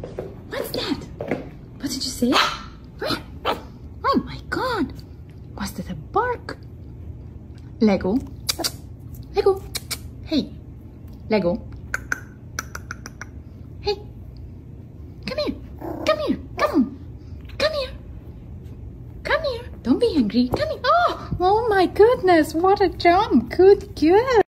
What's that? What did you say? Oh my God! Was that a bark? Lego? Lego? Hey, Lego? Hey, come here, come here, come on, come here, come here. Don't be angry. Come here. Oh my goodness! What a jump! Good girl.